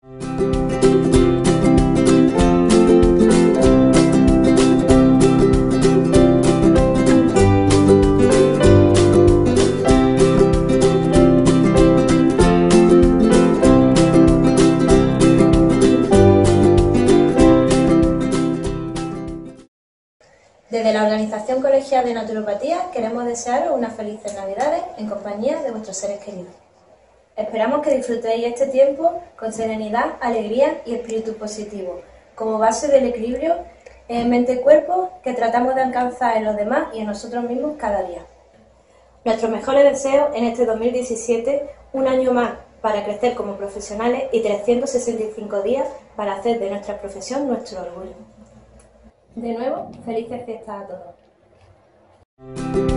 Desde la Organización Colegial de Naturopatía queremos desearos unas felices Navidades en compañía de vuestros seres queridos. Esperamos que disfrutéis este tiempo con serenidad, alegría y espíritu positivo, como base del equilibrio en mente y cuerpo que tratamos de alcanzar en los demás y en nosotros mismos cada día. Nuestros mejores deseos en este 2017, un año más para crecer como profesionales y 365 días para hacer de nuestra profesión nuestro orgullo. De nuevo, felices fiestas a todos.